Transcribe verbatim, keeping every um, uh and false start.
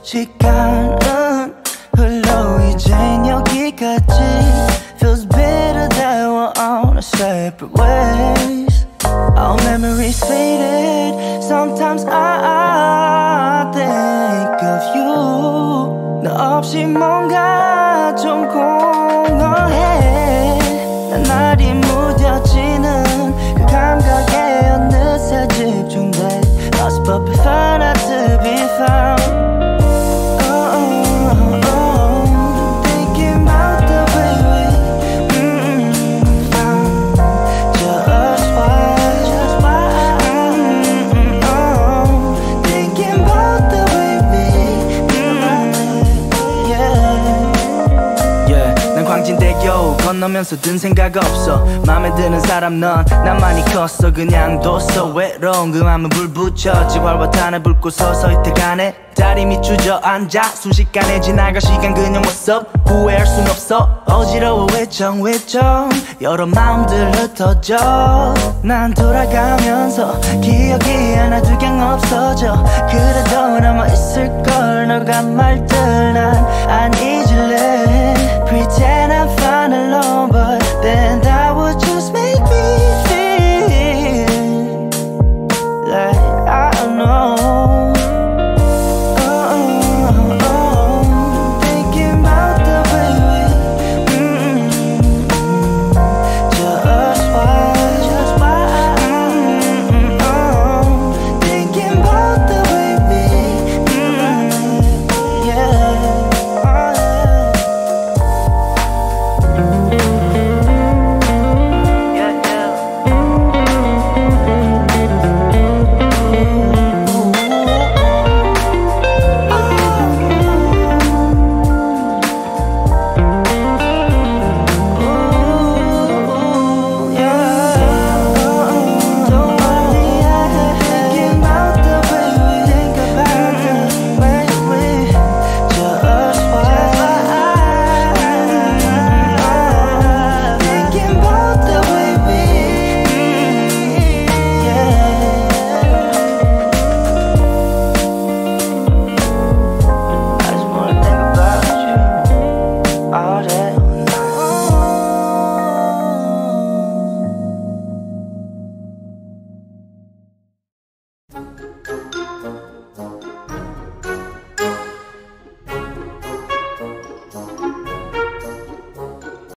시간은 흘러 이젠 여기까지 Feels better that we're on a separate ways Our memories faded Sometimes I think of you 너 없이 뭔가 좀 공허해 난 날이 무뎌지는 그 감각에 어느새 집중돼 Lost but found out to be found 건너면서 든 생각 없어 맘에 드는 사람 넌 나만이 컸어 그냥 뒀어 외로운 그 맘에 불 붙여 지활과 탄에 붉고 서서히 태가네 다리 밑 주저앉아 순식간에 지나가 시간 그냥 what's up 후회할 순 없어 어지러워 외청외청 여러 마음들 흩어져 난 돌아가면서 기억이 하나 두 경 없어져 그래도 남아있을걸 너가 말들 난 안 잊을래 Pretend I'm fine alone but then